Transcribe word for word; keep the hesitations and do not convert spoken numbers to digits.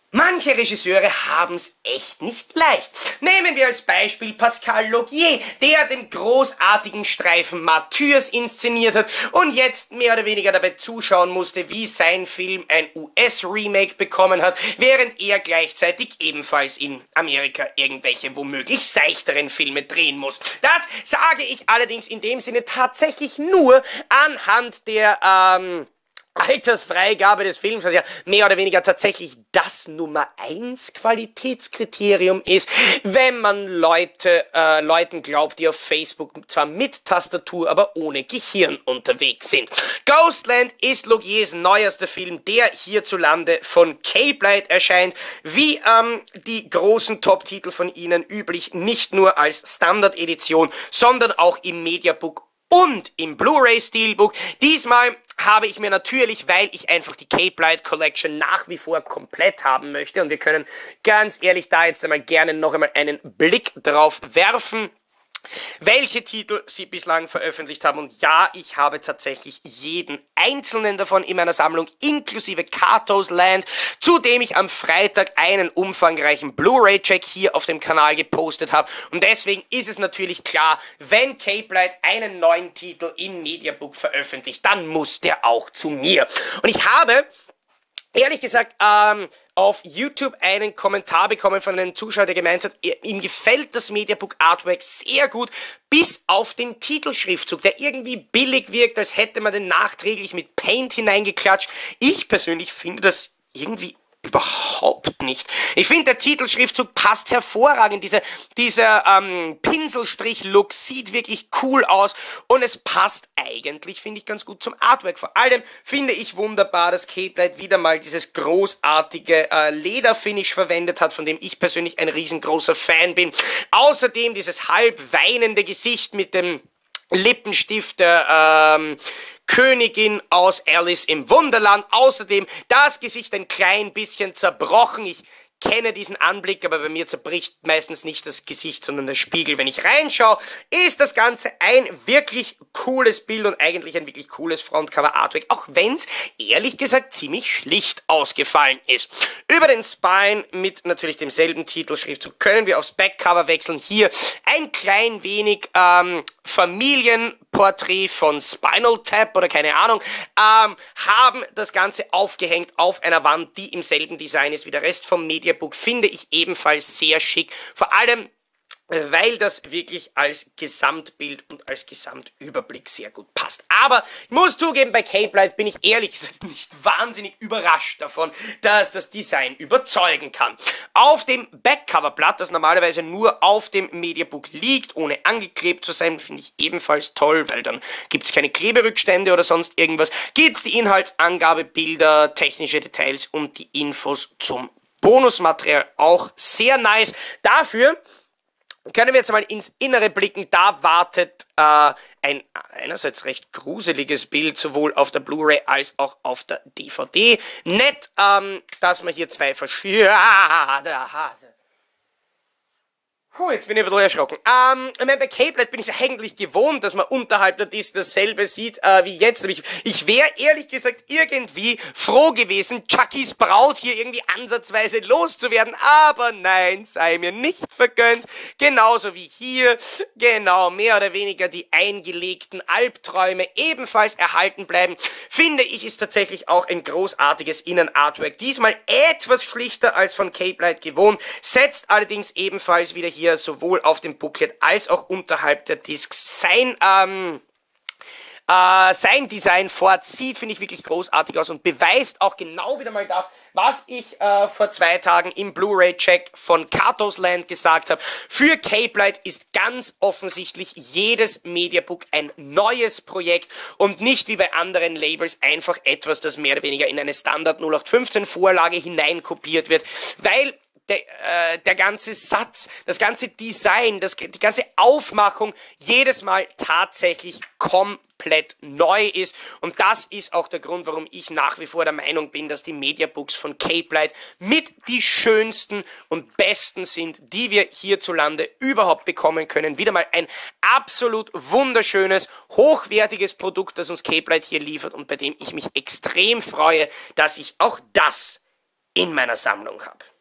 Manche Regisseure haben's echt nicht leicht. Nehmen wir als Beispiel Pascal Laugier, der den großartigen Streifen Martyrs inszeniert hat und jetzt mehr oder weniger dabei zuschauen musste, wie sein Film ein U S-Remake bekommen hat, während er gleichzeitig ebenfalls in Amerika irgendwelche womöglich seichteren Filme drehen muss. Das sage ich allerdings in dem Sinne tatsächlich nur anhand der, ähm... Altersfreigabe des Films, was ja mehr oder weniger tatsächlich das Nummer eins Qualitätskriterium ist, wenn man Leute, äh, Leuten glaubt, die auf Facebook zwar mit Tastatur, aber ohne Gehirn unterwegs sind. Ghostland ist Laugiers neuester Film, der hierzulande von Cape Light erscheint, wie ähm, die großen Top-Titel von ihnen üblich, nicht nur als Standard-Edition, sondern auch im Mediabook und im Blu-ray Steelbook. Diesmal habe ich mir natürlich, weil ich einfach die Cape Light Collection nach wie vor komplett haben möchte, und wir können ganz ehrlich da jetzt einmal gerne noch einmal einen Blick drauf werfen, welche Titel sie bislang veröffentlicht haben. Und ja, ich habe tatsächlich jeden einzelnen davon in meiner Sammlung, inklusive Katos Land, zu dem ich am Freitag einen umfangreichen Blu-ray-Check hier auf dem Kanal gepostet habe. Und deswegen ist es natürlich klar, wenn Cape Light einen neuen Titel im Mediabook veröffentlicht, dann muss der auch zu mir. Und ich habe, ehrlich gesagt, ähm... auf YouTube einen Kommentar bekommen von einem Zuschauer, der gemeint hat, ihm gefällt das Mediabook Artwork sehr gut, bis auf den Titelschriftzug, der irgendwie billig wirkt, als hätte man den nachträglich mit Paint hineingeklatscht. Ich persönlich finde das irgendwie überhaupt nicht. Ich finde, der Titelschriftzug passt hervorragend. Diese, dieser ähm, Pinselstrich-Look sieht wirklich cool aus und es passt eigentlich, finde ich, ganz gut zum Artwork. Vor allem finde ich wunderbar, dass Cape Light wieder mal dieses großartige äh, Lederfinish verwendet hat, von dem ich persönlich ein riesengroßer Fan bin. Außerdem dieses halb weinende Gesicht mit dem Lippenstift der ähm, Königin aus Alice im Wunderland. Außerdem das Gesicht ein klein bisschen zerbrochen. Ich kenne diesen Anblick, aber bei mir zerbricht meistens nicht das Gesicht, sondern der Spiegel. Wenn ich reinschaue, ist das Ganze ein wirklich cooles Bild und eigentlich ein wirklich cooles Frontcover-Artwork, auch wenn es ehrlich gesagt ziemlich schlicht ausgefallen ist. Über den Spine mit natürlich demselben Titelschriftzug können wir aufs Backcover wechseln. Hier ein klein wenig ähm, Familienporträt von Spinal Tap oder keine Ahnung, ähm, haben das Ganze aufgehängt auf einer Wand, die im selben Design ist wie der Rest vom Mediabook, finde ich ebenfalls sehr schick, vor allem weil das wirklich als Gesamtbild und als Gesamtüberblick sehr gut passt. Aber ich muss zugeben, bei Cape Light bin ich ehrlich gesagt nicht wahnsinnig überrascht davon, dass das Design überzeugen kann. Auf dem Backcoverblatt, das normalerweise nur auf dem Mediabook liegt, ohne angeklebt zu sein, finde ich ebenfalls toll, weil dann gibt es keine Kleberückstände oder sonst irgendwas. Gibt es die Inhaltsangabe, Bilder, technische Details und die Infos zum Bonusmaterial, auch sehr nice. Dafür können wir jetzt mal ins Innere blicken. Da wartet äh, ein einerseits recht gruseliges Bild, sowohl auf der Blu-ray als auch auf der D V D. Nett, ähm, dass man hier zwei verschiedene... Puh, jetzt bin ich ein bisschen erschrocken. Ähm, ich meine, bei Cape Light bin ich es eigentlich gewohnt, dass man unterhalb der Disc dasselbe sieht äh, wie jetzt. Aber ich, ich wäre ehrlich gesagt irgendwie froh gewesen, Chuckys Braut hier irgendwie ansatzweise loszuwerden. Aber nein, sei mir nicht vergönnt. Genauso wie hier, genau, mehr oder weniger die eingelegten Albträume ebenfalls erhalten bleiben. Finde ich, ist tatsächlich auch ein großartiges Innenartwork. Diesmal etwas schlichter als von Cape Light gewohnt, setzt allerdings ebenfalls wieder hier sowohl auf dem Booklet als auch unterhalb der Discs sein, ähm, äh, sein Design fort. Sieht, finde ich, wirklich großartig aus und beweist auch genau wieder mal das, was ich äh, vor zwei Tagen im Blu-ray-Check von Katos Land gesagt habe. Für Cape Light ist ganz offensichtlich jedes Mediabook ein neues Projekt und nicht wie bei anderen Labels einfach etwas, das mehr oder weniger in eine Standard null acht fünfzehn Vorlage hineinkopiert wird, weil Der, äh, der ganze Satz, das ganze Design, das, die ganze Aufmachung jedes Mal tatsächlich komplett neu ist. Und das ist auch der Grund, warum ich nach wie vor der Meinung bin, dass die Mediabooks von Cape Light mit die schönsten und besten sind, die wir hierzulande überhaupt bekommen können. Wieder mal ein absolut wunderschönes, hochwertiges Produkt, das uns Cape Light hier liefert und bei dem ich mich extrem freue, dass ich auch das in meiner Sammlung habe.